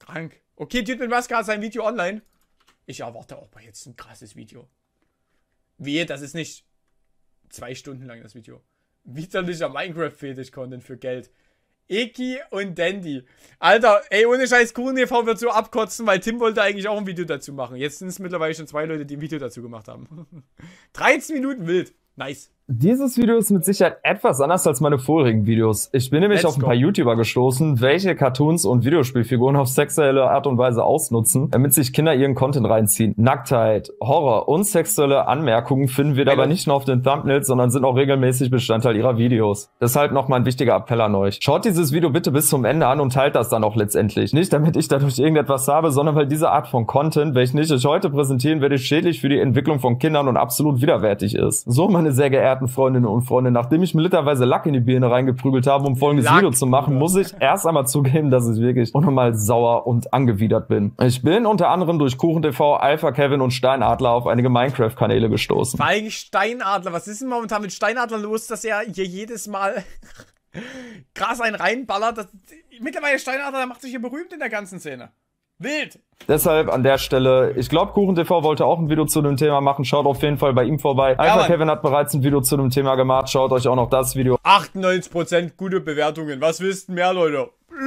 Krank. Okay, Typ mit Maske hat sein Video online. Ich erwarte auch mal jetzt ein krasses Video. Wehe, das ist nicht 2 Stunden lang das Video. Widerlicher Minecraft-Fetisch-Content für Geld. Iki und Dandy. Alter, ey, ohne Scheiß, KuchenTV wird so abkotzen, weil Tim wollte eigentlich auch ein Video dazu machen. Jetzt sind es mittlerweile schon 2 Leute, die ein Video dazu gemacht haben. 13 Minuten wild. Nice. Dieses Video ist mit Sicherheit etwas anders als meine vorigen Videos. Ich bin nämlich auf ein paar YouTuber gestoßen, welche Cartoons und Videospielfiguren auf sexuelle Art und Weise ausnutzen, damit sich Kinder ihren Content reinziehen. Nacktheit, Horror und sexuelle Anmerkungen finden wir dabei nicht nur auf den Thumbnails, sondern sind auch regelmäßig Bestandteil ihrer Videos. Deshalb nochmal ein wichtiger Appell an euch. Schaut dieses Video bitte bis zum Ende an und teilt das dann auch letztendlich. Nicht damit ich dadurch irgendetwas habe, sondern weil diese Art von Content, welchen ich euch heute präsentieren werde, schädlich für die Entwicklung von Kindern und absolut widerwärtig ist. So, meine sehr geehrten Freundinnen und Freunde, nachdem ich mir literweise Lack in die Birne reingeprügelt habe, um folgendes Video zu machen, muss ich erst einmal zugeben, dass ich wirklich unnormal sauer und angewidert bin. Ich bin unter anderem durch KuchenTV, Alpha Kevin und Steinadler auf einige Minecraft-Kanäle gestoßen. Vor allem Steinadler, was ist denn momentan mit Steinadler los, dass er hier jedes Mal krass einen reinballert? Mittlerweile Steinadler, der macht sich hier berühmt in der ganzen Szene. Wild! Deshalb an der Stelle, ich glaube, KuchenTV wollte auch ein Video zu dem Thema machen. Schaut auf jeden Fall bei ihm vorbei. Alpha Kevin hat bereits ein Video zu dem Thema gemacht. Schaut euch auch noch das Video. 98% gute Bewertungen. Was willst du mehr, Leute?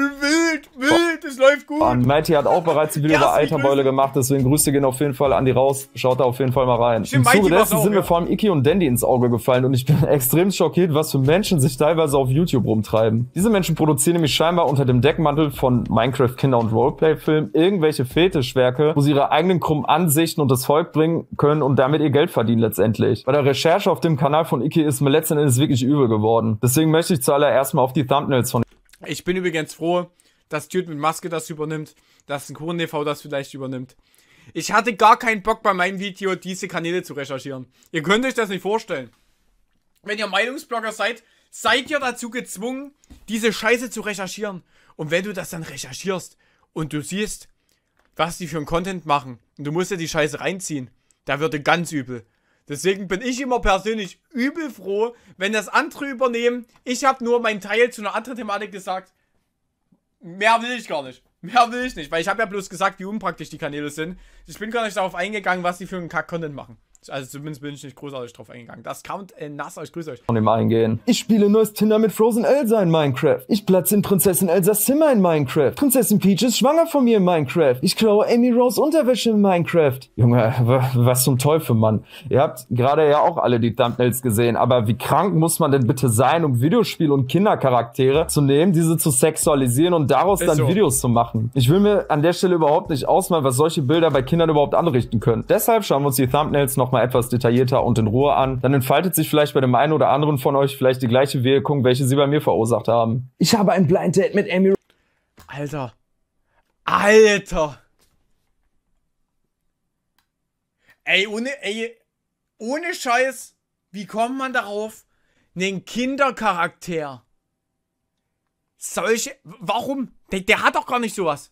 Wild, es läuft gut. Und Mighty hat auch bereits ein Video über Eiterbeule gemacht, deswegen Grüße gehen auf jeden Fall an die raus. Schaut da auf jeden Fall mal rein. Im Zuge dessen sind mir vor allem Iki und Dandy ins Auge gefallen und ich bin extrem schockiert, was für Menschen sich teilweise auf YouTube rumtreiben. Diese Menschen produzieren nämlich scheinbar unter dem Deckmantel von Minecraft Kinder- und Roleplay-Filmen irgendwelche Fetischwerke, wo sie ihre eigenen krummen Ansichten und das Volk bringen können und damit ihr Geld verdienen letztendlich. Bei der Recherche auf dem Kanal von Iki ist mir letzten Endes wirklich übel geworden. Deswegen möchte ich zuallererst mal auf die Thumbnails von Ich bin übrigens froh, dass Dude mit Maske das übernimmt, dass ein KuchenTV das vielleicht übernimmt. Ich hatte gar keinen Bock bei meinem Video, diese Kanäle zu recherchieren. Ihr könnt euch das nicht vorstellen. Wenn ihr Meinungsblogger seid, seid ihr dazu gezwungen, diese Scheiße zu recherchieren. Und wenn du das dann recherchierst und du siehst, was die für einen Content machen und du musst dir die Scheiße reinziehen, da wird dir ganz übel. Deswegen bin ich immer persönlich übel froh, wenn das andere übernehmen. Ich habe nur meinen Teil zu einer anderen Thematik gesagt. Mehr will ich gar nicht. Mehr will ich nicht, weil ich habe ja bloß gesagt, wie unpraktisch die Kanäle sind. Ich bin gar nicht darauf eingegangen, was die für einen Kack-Content machen. Also zumindest bin ich nicht großartig drauf eingegangen. Das Count nass, ich grüße euch. Von dem eingehen. Ich spiele neues Tinder mit Frozen Elsa in Minecraft. Ich platze in Prinzessin Elsas Zimmer in Minecraft. Prinzessin Peach ist schwanger von mir in Minecraft. Ich klaue Amy Rose Unterwäsche in Minecraft. Junge, was zum Teufel, Mann. Ihr habt gerade ja auch alle die Thumbnails gesehen, aber wie krank muss man denn bitte sein, um Videospiel- und Kindercharaktere zu nehmen, diese zu sexualisieren und daraus dann so Videos zu machen? Ich will mir an der Stelle überhaupt nicht ausmalen, was solche Bilder bei Kindern überhaupt anrichten können. Deshalb schauen wir uns die Thumbnails noch mal etwas detaillierter und in Ruhe an. Dann entfaltet sich vielleicht bei dem einen oder anderen von euch vielleicht die gleiche Wirkung, welche sie bei mir verursacht haben. Ich habe ein Blind Date mit Amy. Alter. Alter. Ey, ohne Scheiß. Wie kommt man darauf, einen Kindercharakter? Warum? Der hat doch gar nicht sowas.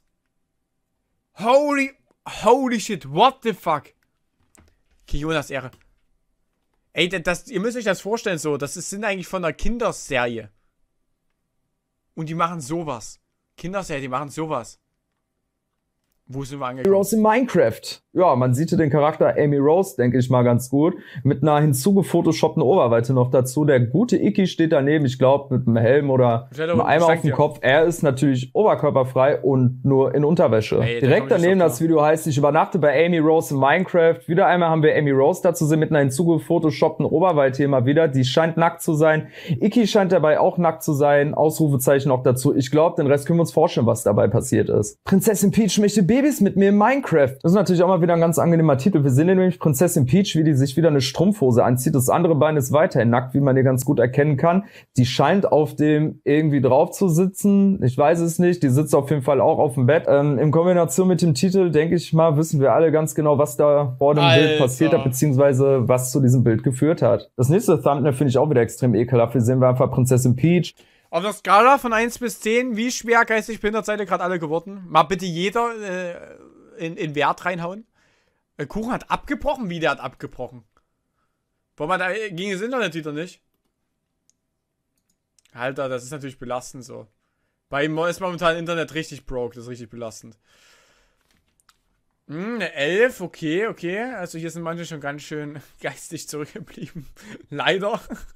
Holy shit, what the fuck? Okay, Jonas Ehre. Ey, ihr müsst euch das vorstellen so, sind eigentlich von einer Kinderserie. Und die machen sowas. Kinderserie, die machen sowas. Wo sind wir angekommen? Rose in Minecraft. Ja, man sieht hier den Charakter Amy Rose, denke ich mal, ganz gut. Mit einer hinzugefotoshoppten Oberweite noch dazu. Der gute Iki steht daneben, ich glaube, mit einem Helm oder einem Eimer auf dem Kopf. Er ist natürlich oberkörperfrei und nur in Unterwäsche. Ey, direkt daneben das Video heißt, ich übernachte bei Amy Rose in Minecraft. Wieder einmal haben wir Amy Rose dazu sehen mit einer hinzugefotoshoppten Oberweite hier mal wieder. Die scheint nackt zu sein. Iki scheint dabei auch nackt zu sein. Ausrufezeichen noch dazu. Ich glaube, den Rest können wir uns vorstellen, was dabei passiert ist. Prinzessin Peach möchte Babys mit mir in Minecraft. Das ist natürlich auch mal wieder ein ganz angenehmer Titel. Wir sehen hier nämlich Prinzessin Peach, wie die sich wieder eine Strumpfhose anzieht. Das andere Bein ist weiterhin nackt, wie man hier ganz gut erkennen kann. Die scheint auf dem irgendwie drauf zu sitzen. Ich weiß es nicht. Die sitzt auf jeden Fall auch auf dem Bett. In Kombination mit dem Titel, denke ich mal, wissen wir alle ganz genau, was da vor dem Bild passiert hat, beziehungsweise was zu diesem Bild geführt hat. Das nächste Thumbnail finde ich auch wieder extrem ekelhaft. Hier sehen wir einfach Prinzessin Peach. Auf der Skala von 1 bis 10, wie schwer geistig behindert seid ihr gerade alle geworden? Mal bitte jeder in Wert reinhauen. Kuchen hat abgebrochen? Wie, der hat abgebrochen? Boah, da ging das Internet wieder nicht. Alter, das ist natürlich belastend so. Bei ihm ist momentan Internet richtig broke, das ist richtig belastend. Eine 11, okay, okay. Also hier sind manche schon ganz schön geistig zurückgeblieben. Leider.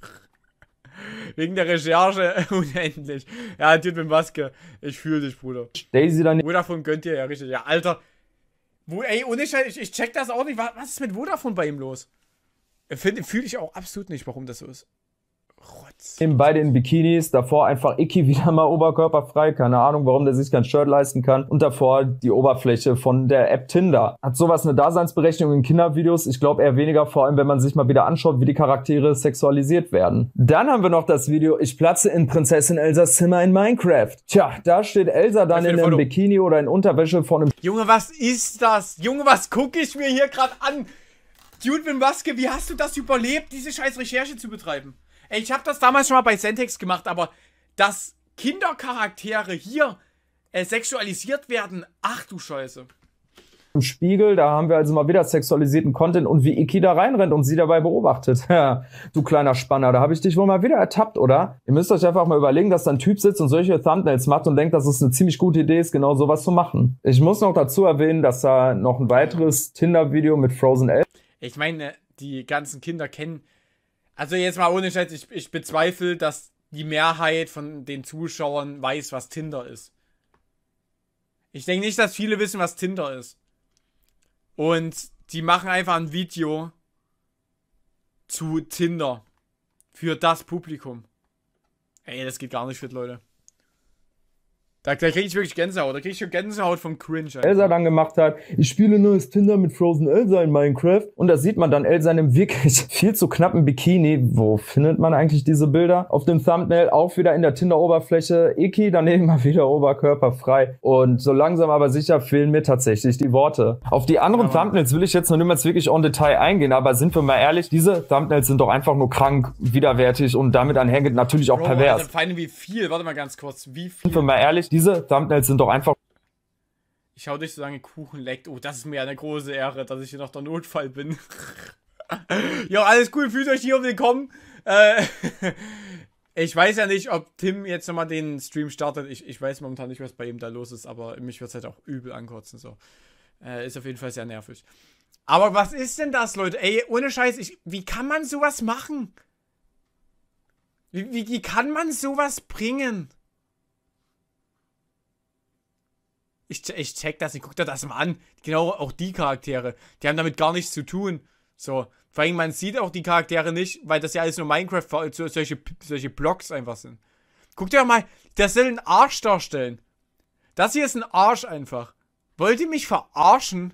Wegen der Recherche unendlich. Ja, Dude mit Maske. Ich fühle dich, Bruder. Daisy dann. Vodafone gönnt dir ja richtig. Ja, Alter. Ey, ohne Scheiß, ich check das auch nicht. Was ist mit Vodafone bei ihm los? Fühle ich auch absolut nicht, warum das so ist. Rotz. Beide in Bikinis, davor einfach Icky wieder mal oberkörperfrei, keine Ahnung, warum der sich kein Shirt leisten kann. Und davor die Oberfläche von der App Tinder. Hat sowas eine Daseinsberechtigung in Kindervideos? Ich glaube eher weniger, vor allem wenn man sich mal wieder anschaut, wie die Charaktere sexualisiert werden. Dann haben wir noch das Video, ich platze in Prinzessin Elsas Zimmer in Minecraft. Tja, da steht Elsa dann in einem Bikini oder in Unterwäsche vor einem... Junge, was ist das? Junge, was gucke ich mir hier gerade an? Dude mit Maske, wie hast du das überlebt, diese scheiß Recherche zu betreiben? Ey, ich habe das damals schon mal bei Sentex gemacht, aber dass Kindercharaktere hier sexualisiert werden, ach du Scheiße. Im Spiegel, da haben wir also mal wieder sexualisierten Content und wie Icky da reinrennt und sie dabei beobachtet. Ja, du kleiner Spanner, da habe ich dich wohl mal wieder ertappt, oder? Ihr müsst euch einfach mal überlegen, dass da ein Typ sitzt und solche Thumbnails macht und denkt, dass es eine ziemlich gute Idee ist, genau sowas zu machen. Ich muss noch dazu erwähnen, dass da noch ein weiteres Tinder-Video mit Frozen Elsa. Ich meine, die ganzen Kinder kennen... Also jetzt mal ohne Scheiß, ich bezweifle, dass die Mehrheit von den Zuschauern weiß, was Tinder ist. Ich denke nicht, dass viele wissen, was Tinder ist. Und die machen einfach ein Video zu Tinder. Für das Publikum. Ey, das geht gar nicht fit, Leute. Da kriege ich wirklich Gänsehaut. Da kriege ich schon Gänsehaut vom Cringe. Elsa dann gemacht hat, ich spiele neues Tinder mit Frozen Elsa in Minecraft. Und da sieht man dann Elsa in einem wirklich viel zu knappen Bikini. Wo findet man eigentlich diese Bilder? Auf dem Thumbnail auch wieder in der Tinder-Oberfläche. Icky daneben mal wieder oberkörperfrei. Und so langsam aber sicher fehlen mir tatsächlich die Worte. Auf die anderen Thumbnails will ich jetzt noch niemals wirklich en Detail eingehen. Aber sind wir mal ehrlich, diese Thumbnails sind doch einfach nur krank, widerwärtig und damit einhergehend natürlich auch pervers. Alter, Feinde, wie viel? Warte mal ganz kurz. Wie viel? Sind wir mal ehrlich, diese Thumbnails sind doch einfach... Ich schau dich, solange Kuchen leckt. Oh, das ist mir eine große Ehre, dass ich hier noch der Notfall bin. Jo, alles cool, fühlt euch hier willkommen. Ich weiß ja nicht, ob Tim jetzt nochmal den Stream startet. Ich weiß momentan nicht, was bei ihm da los ist, aber mich wird es halt auch übel ankotzen. So. Ist auf jeden Fall sehr nervig. Aber was ist denn das, Leute? Ey, ohne Scheiß, wie kann man sowas machen? Wie kann man sowas bringen? Ich check das, ich guck dir das mal an. Genau, auch die Charaktere. Die haben damit gar nichts zu tun. So. Vor allem, man sieht auch die Charaktere nicht, weil das ja alles nur Minecraft, solche Blocks einfach sind. Guck dir doch mal, der soll einen Arsch darstellen. Das hier ist ein Arsch einfach. Wollt ihr mich verarschen?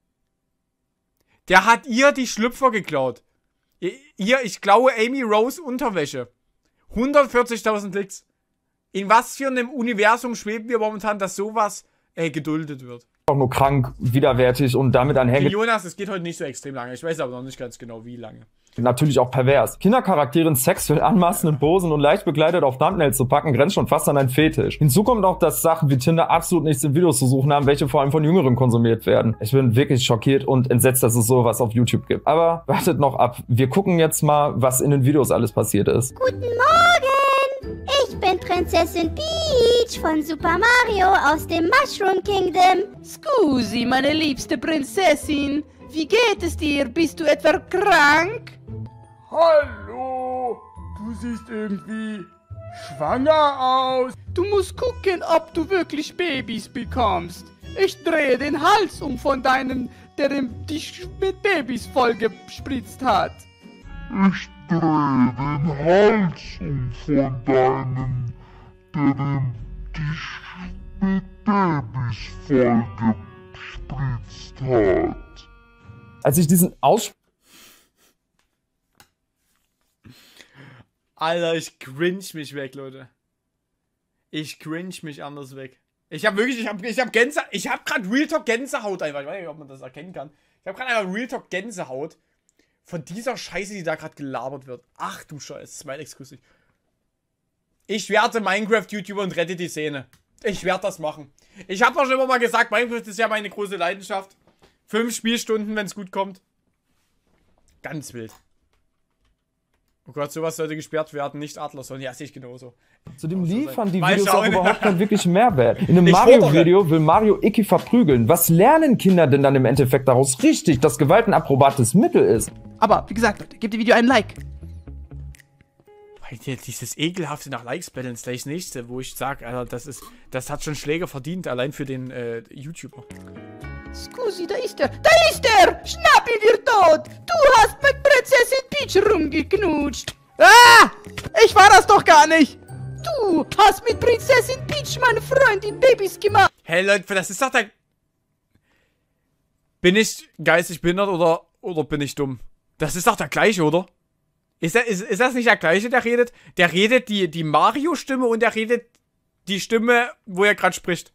Der hat ihr die Schlüpfer geklaut. Ich klaue Amy Rose Unterwäsche. 140.000 Klicks. In was für einem Universum schweben wir momentan, dass sowas geduldet wird? Auch nur krank, widerwärtig und damit einhergehend. Jonas, es geht heute nicht so extrem lange. Ich weiß aber noch nicht ganz genau, wie lange. Natürlich auch pervers. Kindercharakteren sexuell anmaßenden Posen und leicht begleitet auf Thumbnails zu packen, grenzt schon fast an einen Fetisch. Hinzu kommt auch, dass Sachen wie Tinder absolut nichts in Videos zu suchen haben, welche vor allem von Jüngeren konsumiert werden. Ich bin wirklich schockiert und entsetzt, dass es sowas auf YouTube gibt. Aber wartet noch ab. Wir gucken jetzt mal, was in den Videos alles passiert ist. Guten Morgen! Ich bin Prinzessin Peach von Super Mario aus dem Mushroom Kingdom. Scusi, meine liebste Prinzessin. Wie geht es dir? Bist du etwa krank? Hallo, du siehst irgendwie schwanger aus. Du musst gucken, ob du wirklich Babys bekommst. Ich drehe den Hals um von deinem, der dich mit Babys vollgespritzt hat. Ich drehe den Hals um von deinem, der dich mit Babys vollgespritzt hat. Als ich diesen Alter, ich cringe mich weg, Leute. Ich cringe mich anders weg. Ich hab grad Real Talk Gänsehaut einfach. Ich weiß nicht, ob man das erkennen kann. Ich hab gerade einfach Real Talk Gänsehaut von dieser Scheiße, die da gerade gelabert wird. Ach du Scheiße, Smile exklusiv. Ich werde Minecraft-YouTuber und rette die Szene. Ich werde das machen. Ich habe doch schon immer mal gesagt, Minecraft ist ja meine große Leidenschaft. 5 Spielstunden, wenn es gut kommt. Ganz wild. Oh Gott, sowas sollte gesperrt werden, nicht Adlerson. Ja, sehe ich genauso. Zudem liefern die Mal Videos schauen. auch überhaupt keinen wirklichen Mehrwert. In einem Ich Mario-Video will Mario Icky verprügeln. Was lernen Kinder denn dann im Endeffekt daraus? Richtig, dass Gewalt ein approbates Mittel ist. Aber, wie gesagt, Leute, gebt dem Video einen Like. Weil dieses ekelhafte nach Likes battlen ist gleich das nächste, wo ich sage, Alter, das hat schon Schläge verdient, allein für den YouTuber. Scusi, da ist er! Da ist er! Schnapp ihn dir tot! Du hast mit Prinzessin Peach rumgeknutscht! Ah! Ich war das doch gar nicht! Du hast mit Prinzessin Peach, meine Freundin, Babys gemacht! Hey Leute, das ist doch der... Bin ich geistig behindert oder bin ich dumm? Das ist doch der gleiche, oder? Ist das nicht der gleiche, der redet? Der redet die Mario-Stimme und der redet die Stimme, wo er gerade spricht.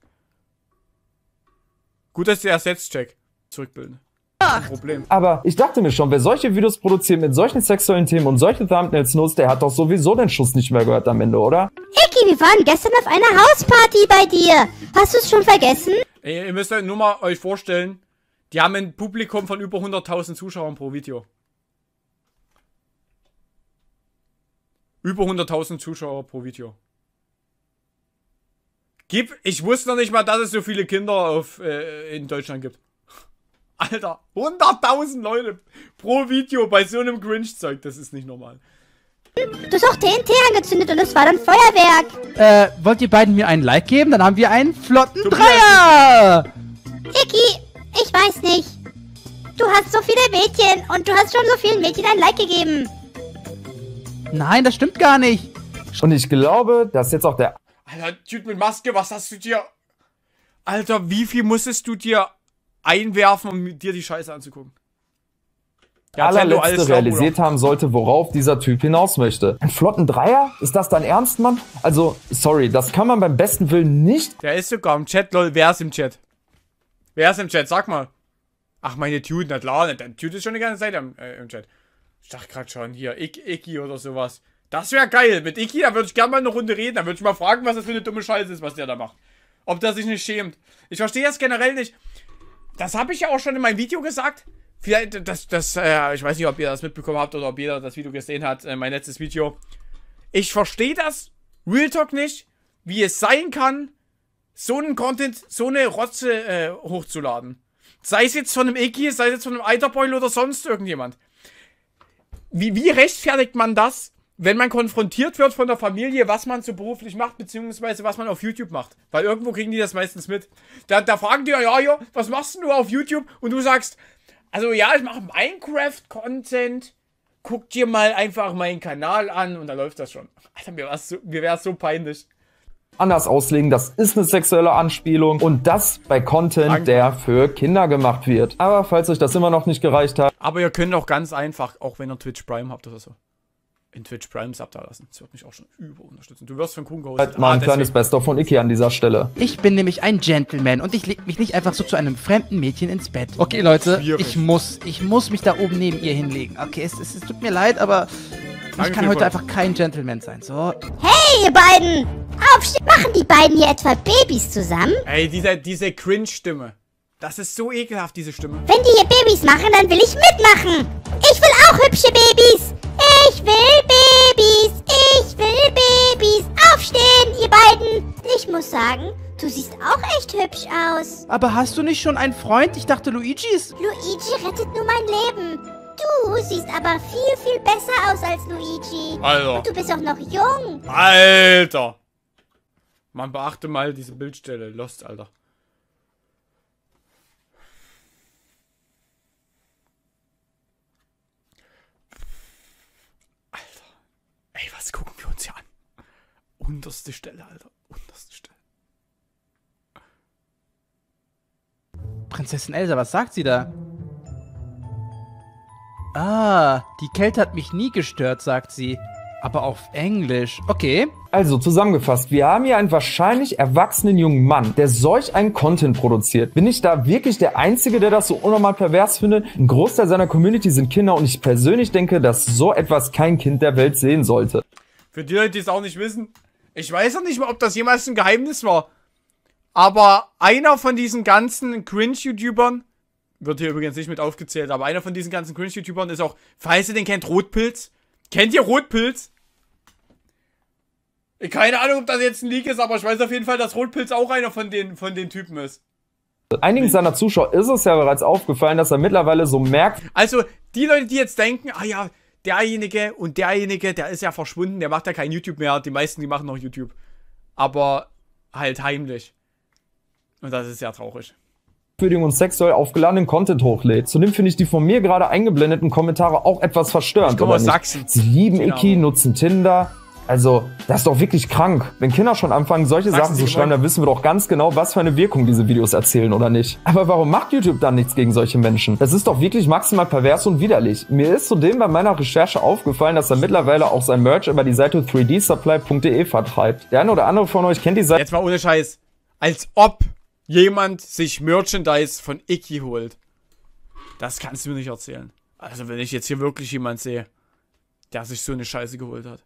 Gut, dass du ersetzt, Jack. Zurückbilden. Kein Problem. Aber ich dachte mir schon, wer solche Videos produziert mit solchen sexuellen Themen und solche Thumbnails nutzt, der hat doch sowieso den Schuss nicht mehr gehört am Ende, oder? Icky, wir waren gestern auf einer Hausparty bei dir. Hast du es schon vergessen? Ey, ihr müsst euch nur mal euch vorstellen, die haben ein Publikum von über 100.000 Zuschauern pro Video. Über 100.000 Zuschauer pro Video. Ich wusste noch nicht mal, dass es so viele Kinder in Deutschland gibt. Alter, 100.000 Leute pro Video bei so einem Cringe-Zeug, das ist nicht normal. Du hast auch TNT angezündet und es war dann Feuerwerk. Wollt ihr beiden mir einen Like geben? Dann haben wir einen flotten Dreier! Icky, ich weiß nicht. Du hast so viele Mädchen und du hast schon so vielen Mädchen ein Like gegeben. Nein, das stimmt gar nicht. Und ich glaube, dass jetzt auch der... Alter, Typ mit Maske, was hast du dir... Alter, wie viel musstest du dir einwerfen, um dir die Scheiße anzugucken? allerletzte realisiert haben sollte, worauf dieser Typ hinaus möchte. Einen flotten Dreier? Ist das dein Ernst, Mann? Also, sorry, das kann man beim besten Willen nicht... Der ist sogar im Chat, lol. Wer ist im Chat? Wer ist im Chat? Sag mal. Ach, meine Dude, na klar, dein Dude ist schon die ganze Zeit im Chat. Ich dachte gerade schon, hier, Icky oder sowas. Das wäre geil. Mit Icky, da würde ich gerne mal eine Runde reden. Da würde ich mal fragen, was das für eine dumme Scheiße ist, was der da macht. Ob der sich nicht schämt. Ich verstehe das generell nicht. Das habe ich ja auch schon in meinem Video gesagt. Vielleicht, ich weiß nicht, ob ihr das mitbekommen habt oder ob jeder das Video gesehen hat, mein letztes Video. Ich verstehe das, Real Talk nicht, wie es sein kann, so einen Content, so eine Rotze hochzuladen. Sei es jetzt von einem Icky, sei es jetzt von einem Eiterbeul oder sonst irgendjemand. Wie rechtfertigt man das, wenn man konfrontiert wird von der Familie, was man so beruflich macht, beziehungsweise was man auf YouTube macht? Weil irgendwo kriegen die das meistens mit. Da fragen die ja, was machst du auf YouTube? Und du sagst, also ja, ich mache Minecraft-Content. Guck dir mal einfach meinen Kanal an und da läuft das schon. Alter, mir wär's so peinlich. Anders auslegen, das ist eine sexuelle Anspielung und das bei Content, der für Kinder gemacht wird. Aber falls euch das immer noch nicht gereicht hat... Aber ihr könnt auch ganz einfach, auch wenn ihr Twitch Prime habt oder so, in Twitch Prime Sub da lassen. Das wird mich auch schon über unterstützen. Du wirst von Kuhn gehostet. Mal ein kleines Best-of von Icky an dieser Stelle. Ich bin nämlich ein Gentleman und ich leg mich nicht einfach so zu einem fremden Mädchen ins Bett. Okay, Leute, ich muss mich da oben neben ihr hinlegen. Okay, es tut mir leid, aber ich kann heute einfach kein Gentleman sein. So. Hey, ihr beiden! Aufstehen! Machen die beiden hier etwa Babys zusammen? Ey, diese Cringe-Stimme. Das ist so ekelhaft, diese Stimme. Wenn die hier Babys machen, dann will ich mitmachen. Ich will auch hübsche Babys. Ich will Babys. Ich will Babys. Aufstehen, ihr beiden. Ich muss sagen, du siehst auch echt hübsch aus. Aber hast du nicht schon einen Freund? Ich dachte, Luigi ist... Luigi rettet nur mein Leben. Du siehst aber viel, viel besser aus als Luigi. Alter. Und du bist auch noch jung. Alter. Man beachte mal diese Bildstelle. Lost, Alter. Ey, was gucken wir uns hier an? Unterste Stelle, Alter. Unterste Stelle. Prinzessin Elsa, was sagt sie da? Ah, die Kälte hat mich nie gestört, sagt sie. Aber auf Englisch. Okay. Also zusammengefasst, wir haben hier einen wahrscheinlich erwachsenen jungen Mann, der solch einen Content produziert. Bin ich da wirklich der Einzige, der das so unnormal pervers findet? Ein Großteil seiner Community sind Kinder und ich persönlich denke, dass so etwas kein Kind der Welt sehen sollte. Für die Leute, die es auch nicht wissen, ich weiß noch nicht mal, ob das jemals ein Geheimnis war. Aber einer von diesen ganzen Cringe-YouTubern, wird hier übrigens nicht mit aufgezählt, aber einer von diesen ganzen Cringe-YouTubern ist auch, falls ihr den kennt, Rotpilz. Kennt ihr Rotpilz? Keine Ahnung, ob das jetzt ein Leak ist, aber ich weiß auf jeden Fall, dass Rotpilz auch einer von den Typen ist. Einigen seiner Zuschauer ist es ja bereits aufgefallen, dass er mittlerweile so merkt. Also, die Leute, die jetzt denken, ah ja, derjenige und derjenige, der ist ja verschwunden, der macht ja kein YouTube mehr. Die meisten, die machen noch YouTube. Aber halt heimlich. Und das ist sehr traurig. Und sexuell aufgeladenen Content hochlädt. Zudem finde ich die von mir gerade eingeblendeten Kommentare auch etwas verstörend. Ich komme aus Sachsen. Sie lieben Iki, nutzen Tinder. Also, das ist doch wirklich krank. Wenn Kinder schon anfangen, solche Sachen zu schreiben, dann wissen wir doch ganz genau, was für eine Wirkung diese Videos erzielen, oder nicht? Aber warum macht YouTube dann nichts gegen solche Menschen? Das ist doch wirklich maximal pervers und widerlich. Mir ist zudem bei meiner Recherche aufgefallen, dass er mittlerweile auch sein Merch über die Seite 3dsupply.de vertreibt. Der eine oder andere von euch kennt die Seite. Jetzt mal ohne Scheiß. Als ob jemand sich Merchandise von Iki holt. Das kannst du mir nicht erzählen. Also, wenn ich jetzt hier wirklich jemand sehe, der sich so eine Scheiße geholt hat.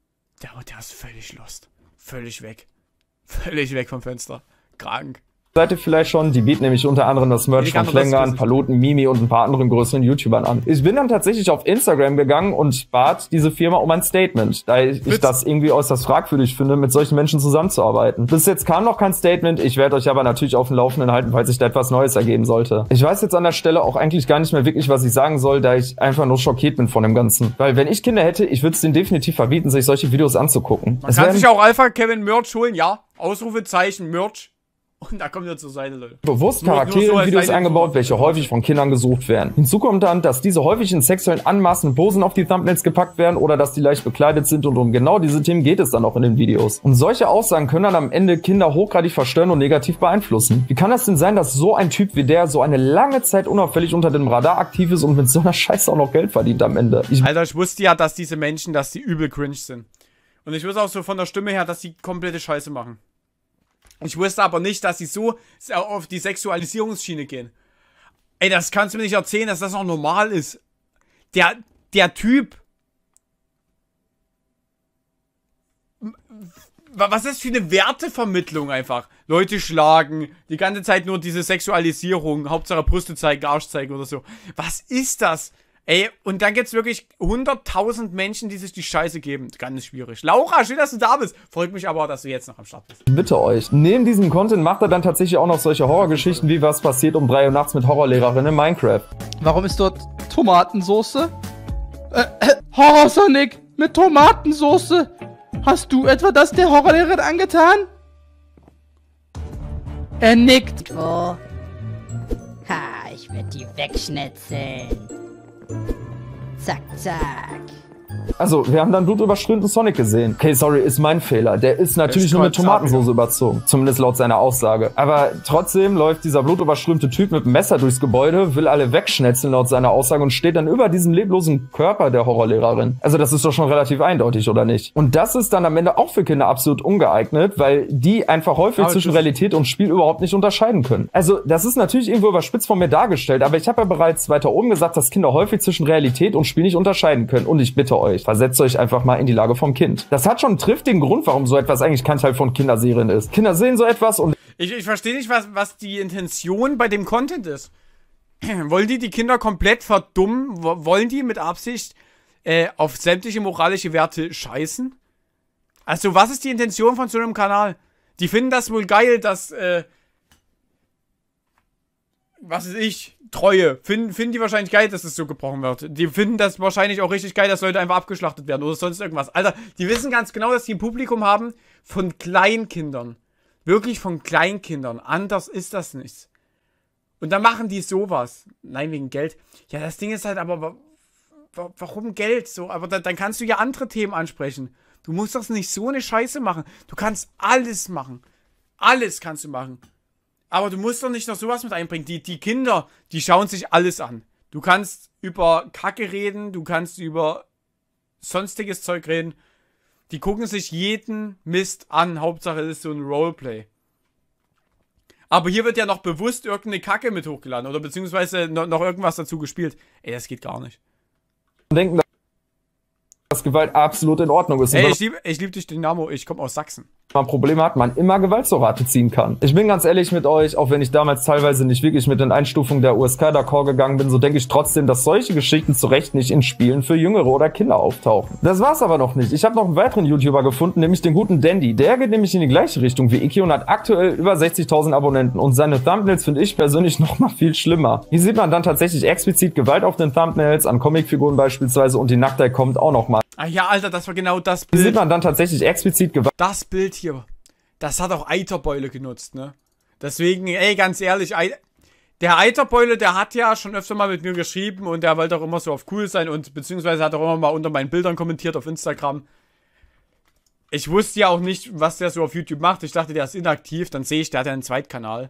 Der ist völlig lost. Völlig weg. Völlig weg vom Fenster. Krank. Seid ihr vielleicht schon, die bieten nämlich unter anderem das Merch von Klängern, Paluten, Mimi und ein paar anderen größeren YouTubern an. Ich bin dann tatsächlich auf Instagram gegangen und bat diese Firma um ein Statement, da ich das irgendwie äußerst fragwürdig finde, mit solchen Menschen zusammenzuarbeiten. Bis jetzt kam noch kein Statement, ich werde euch aber natürlich auf dem Laufenden halten, falls sich da etwas Neues ergeben sollte. Ich weiß jetzt an der Stelle auch eigentlich gar nicht mehr wirklich, was ich sagen soll, da ich einfach nur schockiert bin von dem Ganzen. Weil wenn ich Kinder hätte, ich würde es denen definitiv verbieten, sich solche Videos anzugucken. Man kann sich auch Alpha Kevin Merch holen, ja. Ausrufezeichen Merch. Und da kommt er zur Seite, Leute. Bewusst Charaktere in Videos eingebaut, welche häufig von Kindern gesucht werden. Hinzu kommt dann, dass diese häufig in sexuellen anmaßenden Posen auf die Thumbnails gepackt werden oder dass die leicht bekleidet sind und um genau diese Themen geht es dann auch in den Videos. Und solche Aussagen können dann am Ende Kinder hochgradig verstören und negativ beeinflussen. Wie kann das denn sein, dass so ein Typ wie der so eine lange Zeit unauffällig unter dem Radar aktiv ist und mit so einer Scheiße auch noch Geld verdient am Ende? Alter, ich wusste ja, dass diese Menschen, dass die übel cringe sind. Und ich wusste auch so von der Stimme her, dass die komplette Scheiße machen. Ich wusste aber nicht, dass sie so auf die Sexualisierungsschiene gehen. Ey, das kannst du mir nicht erzählen, dass das auch normal ist. Der Typ. Was ist das für eine Wertevermittlung einfach? Leute schlagen, die ganze Zeit nur diese Sexualisierung, Hauptsache Brüste zeigen, Arsch zeigen oder so. Was ist das? Ey, und dann gibt's wirklich 100.000 Menschen, die sich die Scheiße geben. Ganz schwierig. Laura, schön, dass du da bist. Freut mich aber, dass du jetzt noch am Start bist. Ich bitte euch. Neben diesem Content macht er dann tatsächlich auch noch solche Horrorgeschichten, wie was passiert um 3 Uhr nachts mit Horrorlehrerinnen in Minecraft. Warum ist dort Tomatensoße? Horror Sonic mit Tomatensoße. Hast du etwa das der Horrorlehrerin angetan? Er nickt. Oh. Ha, ich werde die wegschnetzeln. Zack, zack. Also, wir haben dann blutüberströmten Sonic gesehen. Okay, sorry, ist mein Fehler. Der ist natürlich nur mit Tomatensauce überzogen. Zumindest laut seiner Aussage. Aber trotzdem läuft dieser blutüberströmte Typ mit dem Messer durchs Gebäude, will alle wegschnetzeln laut seiner Aussage und steht dann über diesem leblosen Körper der Horrorlehrerin. Also das ist doch schon relativ eindeutig, oder nicht? Und das ist dann am Ende auch für Kinder absolut ungeeignet, weil die einfach häufig zwischen Realität und Spiel überhaupt nicht unterscheiden können. Also, das ist natürlich irgendwo überspitzt von mir dargestellt, aber ich habe ja bereits weiter oben gesagt, dass Kinder häufig zwischen Realität und Spiel nicht unterscheiden können. Und ich bitte euch, versetzt euch einfach mal in die Lage vom Kind. Das hat schon einen triftigen Grund, warum so etwas eigentlich kein Teil von Kinderserien ist. Kinder sehen so etwas und... Ich verstehe nicht, was die Intention bei dem Content ist. Wollen die Kinder komplett verdummen? Wollen die mit Absicht auf sämtliche moralische Werte scheißen? Also, was ist die Intention von so einem Kanal? Die finden das wohl geil, dass, was weiß ich, Treue. Finden die wahrscheinlich geil, dass es so gebrochen wird. Die finden das wahrscheinlich auch richtig geil, dass Leute einfach abgeschlachtet werden oder sonst irgendwas. Alter, die wissen ganz genau, dass die ein Publikum haben von Kleinkindern. Wirklich von Kleinkindern. Anders ist das nicht. Und dann machen die sowas. Nein, wegen Geld. Ja, das Ding ist halt aber, warum Geld? So, aber dann kannst du ja andere Themen ansprechen. Du musst doch nicht so eine Scheiße machen. Du kannst alles machen. Alles kannst du machen. Aber du musst doch nicht noch sowas mit einbringen. Die Kinder, die schauen sich alles an. Du kannst über Kacke reden, du kannst über sonstiges Zeug reden. Die gucken sich jeden Mist an. Hauptsache es ist so ein Roleplay. Aber hier wird ja noch bewusst irgendeine Kacke mit hochgeladen. Oder beziehungsweise noch irgendwas dazu gespielt. Ey, das geht gar nicht. Denken, dass Gewalt absolut in Ordnung ist. Ey, ich lieb dich, Dynamo. Ich komme aus Sachsen. man Probleme hat, man immer Gewalt zur Rate ziehen kann. Ich bin ganz ehrlich mit euch, auch wenn ich damals teilweise nicht wirklich mit den Einstufungen der USK d'accord gegangen bin, so denke ich trotzdem, dass solche Geschichten zu Recht nicht in Spielen für Jüngere oder Kinder auftauchen. Das war's aber noch nicht. Ich habe noch einen weiteren YouTuber gefunden, nämlich den guten Dandy. Der geht nämlich in die gleiche Richtung wie Iki und hat aktuell über 60.000 Abonnenten und seine Thumbnails finde ich persönlich noch mal viel schlimmer. Hier sieht man dann tatsächlich explizit Gewalt auf den Thumbnails, an Comicfiguren beispielsweise, und die Nacktheit kommt auch noch mal. Ah ja, Alter, das war genau das Bild. Hier sieht man dann tatsächlich explizit Gewalt. Das Bild hier, das hat auch Eiterbeule genutzt, ne? Deswegen, ey, ganz ehrlich, der Eiterbeule, der hat ja schon öfter mal mit mir geschrieben und der wollte auch immer so auf cool sein und beziehungsweise hat auch immer mal unter meinen Bildern kommentiert auf Instagram. Ich wusste ja auch nicht, was der so auf YouTube macht. Ich dachte, der ist inaktiv. Dann sehe ich, der hat ja einen Zweitkanal.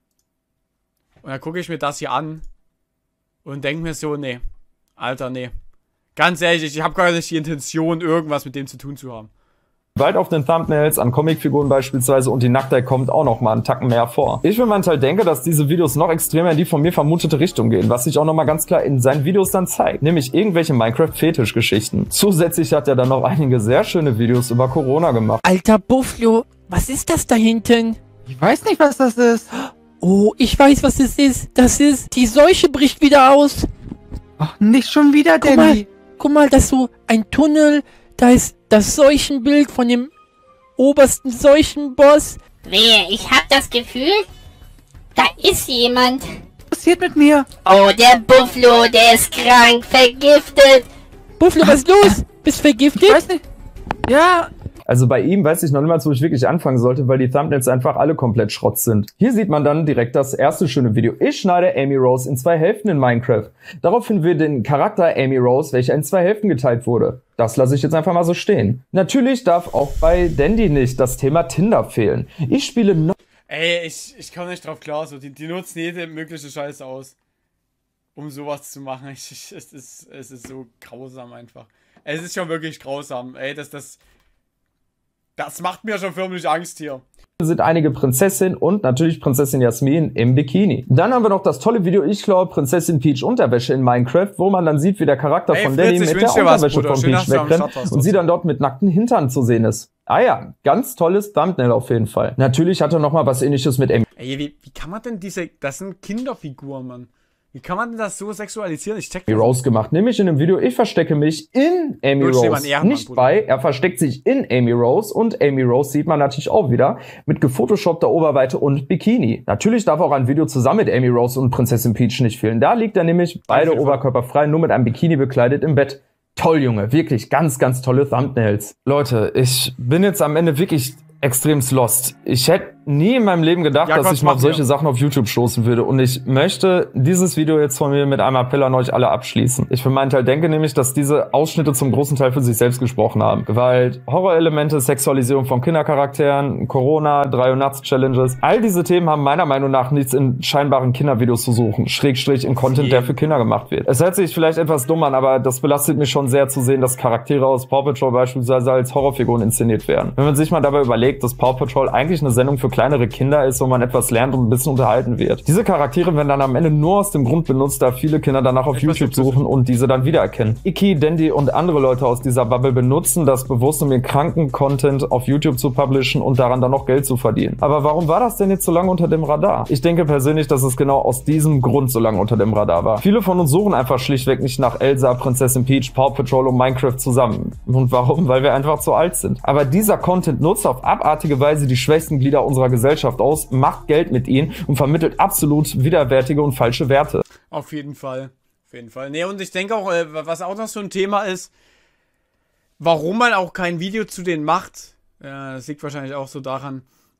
Und dann gucke ich mir das hier an und denke mir so, nee, Alter, nee. Ganz ehrlich, ich habe gar nicht die Intention, irgendwas mit dem zu tun zu haben. Gewalt auf den Thumbnails, an Comicfiguren beispielsweise, und die Nacktheit kommt auch noch mal einen Tacken mehr vor. Ich für meinen Teil denke, dass diese Videos noch extremer in die von mir vermutete Richtung gehen, was sich auch noch mal ganz klar in seinen Videos dann zeigt, nämlich irgendwelche Minecraft-Fetisch-Geschichten. Zusätzlich hat er dann noch einige sehr schöne Videos über Corona gemacht. Alter Buffalo, was ist das da hinten? Ich weiß nicht, was das ist. Oh, ich weiß, was es ist. Das ist, die Seuche bricht wieder aus. Ach, nicht schon wieder, Danny. Guck mal, das ist so ein Tunnel. Da ist das Seuchenbild von dem obersten Seuchenboss. Wehe, ich hab das Gefühl, da ist jemand. Was passiert mit mir? Oh, der Buffalo, der ist krank, vergiftet. Buffalo, was ist los? Bist vergiftet? Ich weiß nicht. Ja. Also bei ihm weiß ich noch niemals, wo ich wirklich anfangen sollte, weil die Thumbnails einfach alle komplett Schrott sind. Hier sieht man dann direkt das erste schöne Video. Ich schneide Amy Rose in 2 Hälften in Minecraft. Darauf finden wir den Charakter Amy Rose, welcher in 2 Hälften geteilt wurde. Das lasse ich jetzt einfach mal so stehen. Natürlich darf auch bei Dandy nicht das Thema Tinder fehlen. Ich spiele noch... Ey, ich komme nicht drauf klar. So, die nutzen jede mögliche Scheiße aus, um sowas zu machen. Es ist so grausam einfach. Es ist schon wirklich grausam. Ey, das macht mir schon förmlich Angst hier. Sind einige Prinzessinnen und natürlich Prinzessin Jasmin im Bikini. Dann haben wir noch das tolle Video, ich glaube, Prinzessin Peach Unterwäsche in Minecraft, wo man dann sieht, wie der Charakter von Danny mit der Unterwäsche von Peach wegrennt und sie dann dort mit nackten Hintern zu sehen ist. Ah ja, ganz tolles Thumbnail auf jeden Fall. Natürlich hat er noch mal was Ähnliches mit Amy. Ey, wie kann man denn das sind Kinderfiguren, Mann. Wie kann man denn das so sexualisieren? Ich check das. Rose gemacht, nämlich in dem Video, ich verstecke mich in Amy Rose, nicht bei, er versteckt sich in Amy Rose, und Amy Rose sieht man natürlich auch wieder mit gefotoshoppter Oberweite und Bikini. Natürlich darf auch ein Video zusammen mit Amy Rose und Prinzessin Peach nicht fehlen. Da liegt er nämlich beide oberkörperfrei, nur mit einem Bikini bekleidet im Bett. Toll, Junge, wirklich ganz, ganz tolle Thumbnails. Leute, ich bin jetzt am Ende wirklich extremst lost. Ich hätte nie in meinem Leben gedacht, dass ich mal auf solche Sachen auf YouTube stoßen würde. Und ich möchte dieses Video jetzt von mir mit einem Appell an euch alle abschließen. Ich für meinen Teil denke nämlich, dass diese Ausschnitte zum großen Teil für sich selbst gesprochen haben. Gewalt, Horrorelemente, Sexualisierung von Kindercharakteren, Corona, 3 Nuts Challenges. All diese Themen haben meiner Meinung nach nichts in scheinbaren Kindervideos zu suchen. Schrägstrich in Content, der für Kinder gemacht wird. Es hört sich vielleicht etwas dumm an, aber das belastet mich schon sehr zu sehen, dass Charaktere aus Paw Patrol beispielsweise als Horrorfiguren inszeniert werden. Wenn man sich mal dabei überlegt, dass Paw Patrol eigentlich eine Sendung für kleinere Kinder ist, wo man etwas lernt und ein bisschen unterhalten wird. Diese Charaktere werden dann am Ende nur aus dem Grund benutzt, da viele Kinder danach auf YouTube suchen und diese dann wiedererkennen. Iki, Dandy und andere Leute aus dieser Bubble benutzen das bewusst, um ihren kranken Content auf YouTube zu publishen und daran dann noch Geld zu verdienen. Aber warum war das denn jetzt so lange unter dem Radar? Ich denke persönlich, dass es genau aus diesem Grund so lange unter dem Radar war. Viele von uns suchen einfach schlichtweg nicht nach Elsa, Prinzessin Peach, Paw Patrol und Minecraft zusammen. Und warum? Weil wir einfach zu alt sind. Aber dieser Content nutzt auf abartige Weise die schwächsten Glieder unserer Gesellschaft aus, macht Geld mit ihnen und vermittelt absolut widerwärtige und falsche Werte. Auf jeden Fall. Auf jeden Fall. Nee, und ich denke auch, was auch noch so ein Thema ist, warum man auch kein Video zu denen macht, das liegt wahrscheinlich auch so daran,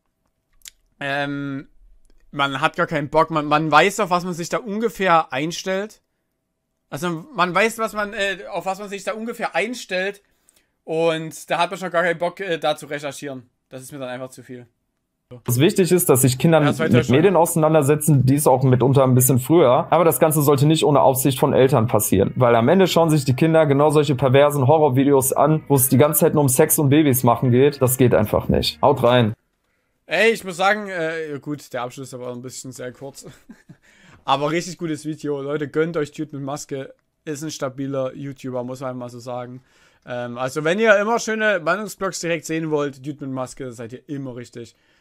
man hat gar keinen Bock, man weiß, auf was man sich da ungefähr einstellt. Also man weiß, auf was man sich da ungefähr einstellt, und da hat man schon gar keinen Bock, da zu recherchieren. Das ist mir dann einfach zu viel. Was wichtig ist, dass sich Kinder mit Medien auseinandersetzen, dies auch mitunter ein bisschen früher. Aber das Ganze sollte nicht ohne Aufsicht von Eltern passieren. Weil am Ende schauen sich die Kinder genau solche perversen Horrorvideos an, wo es die ganze Zeit nur um Sex und Babys machen geht. Das geht einfach nicht. Haut rein. Ey, ich muss sagen, gut, der Abschluss war ein bisschen sehr kurz. Aber richtig gutes Video. Leute, gönnt euch Dude mit Maske. Ist ein stabiler YouTuber, muss man mal so sagen. Also wenn ihr immer schöne Meinungsblogs direkt sehen wollt, Dude mit Maske, seid ihr immer richtig.